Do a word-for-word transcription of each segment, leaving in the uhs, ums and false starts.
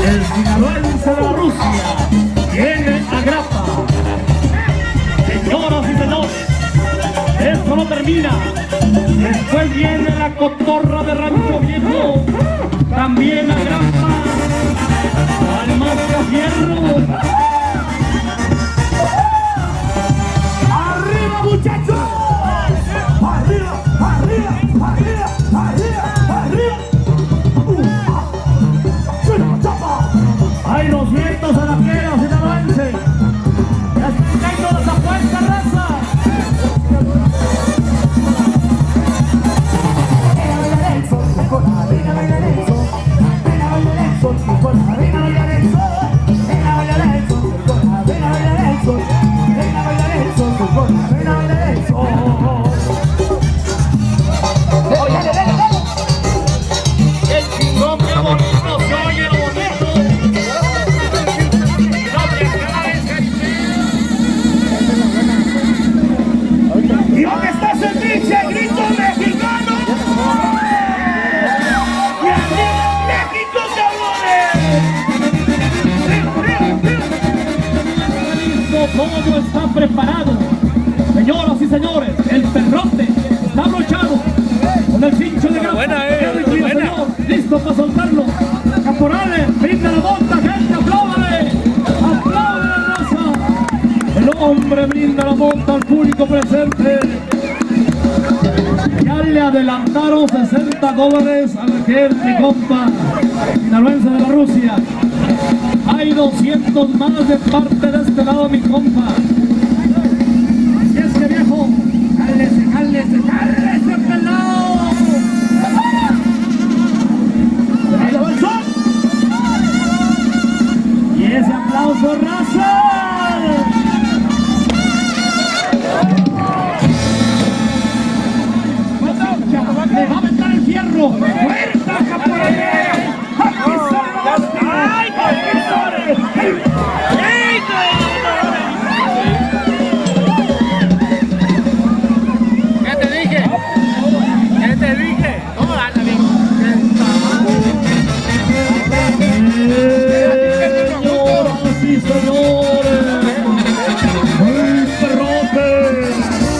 el sinaloense de la Rusia, viene a grapa. Señoras y señores, esto no termina. Después viene la cotorra de Rancho Viejo, también a grapa. Al Masca Fierro. ¡Arriba, muchachos! ¡Arriba, arriba, arriba, arriba, arriba! ¡Hay los vientos a la piedra, sinaloense! ¡Ya estoy toda esa fuerza, raza! ¿Y dónde está ese pinche grito mexicano? ¡Y arriba México, cabrones! Todo está preparado. Señoras y señores, el perrote está abrochado con el cincho de grapa. Buena, eh, buena. Señor, listo para soltarlo. Caporales, brinda la bota, gente, apláudale. Apláudale, raza. El hombre brinda la bota al público presente. Ya le adelantaron sesenta dólares al que mi compa sinaloense de la Rusia. Hay doscientos más de parte de este lado, mi compa. Así es que, viejo, jálese, jálese, jálese, pelado. Ahí va el sol. Y ese aplauso, raza. Le va a aventar el fierro. ¡Fuerza, caporales! ¡Aquí estamos! ¡Ay, conquistadores! ¿Qué te dije? ¿Qué te dije? ¿Cómo anda bien? Señoras y señores, el perrote.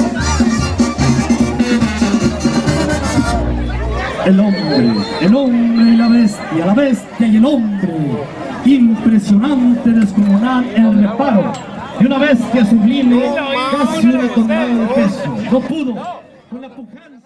El hombre, el hombre y la bestia, la bestia y el hombre. Impresionante, descomunal el reparo. Y una bestia sublime, casi una tonelada de peso. No pudo con la pujanza.